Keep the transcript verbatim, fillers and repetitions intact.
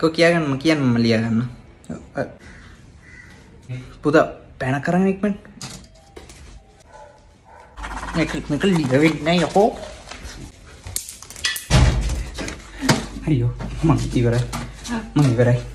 කො කියාගන්න කියන්න මම ලියා ගන්න. පුතා පැන කරගෙන ඉක්මනට. මේක මේක ලියා වෙන්නේ නැහැ යකෝ. හරියෝ මම ඉවරයි. මම ඉවරයි.